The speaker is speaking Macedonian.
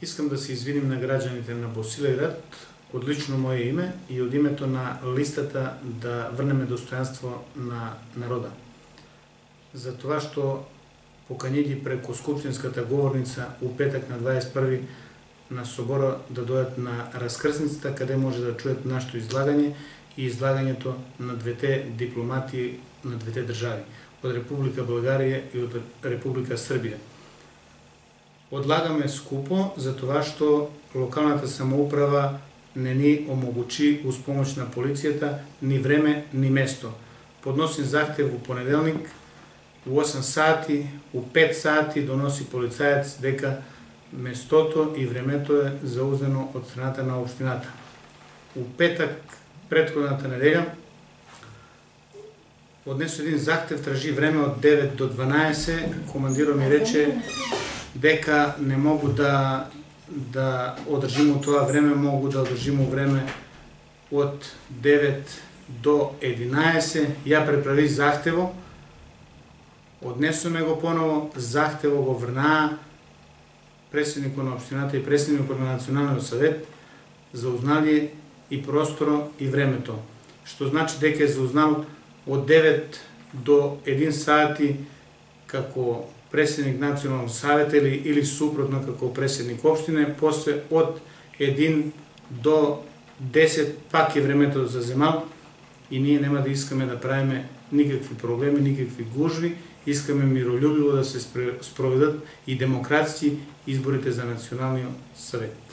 Искам да се извиним на граđаните на Босилеград од лично мое име и од името на листата да врнеме достојанство на народа. За тоа што покањи преку Скупштинската говорница у петак на 21 на собора да дојдат на раскрсницата, каде може да чуят нашето излагање и излагањето на двете дипломати на двете држави, од Република Българија и од Република Србија. Одлагаме скупо за тоа што локалната самоуправа не ни омогучи уз помош на полицијата ни време, ни место. Подносим захтев у понеделник, у 8 сати, у 5 сати доноси полицаец дека местото и времето е зауздено од страната на општината. У петак, претходната неделја, однесо един захтев, тражи време од 9 до 12, командирот ми рече дека не могу да одржимо тоа време, могу да одржимо време од 9 до 11. Ја преправи захтево, однесоме го поново, захтево го врнаа председникот на општината и председникот на Националниот совет, заузнале и просторо и времето, што значи дека е заузнал од 9 до 1 сати како председник Национален совет или супротно како председник општине, после од 1 до 10 пак е времето за земал и ние нема да искаме да правиме никакви проблеми, никакви гужви, искаме миролюбиво да се спроведат и демократски изборите за Националниот совет.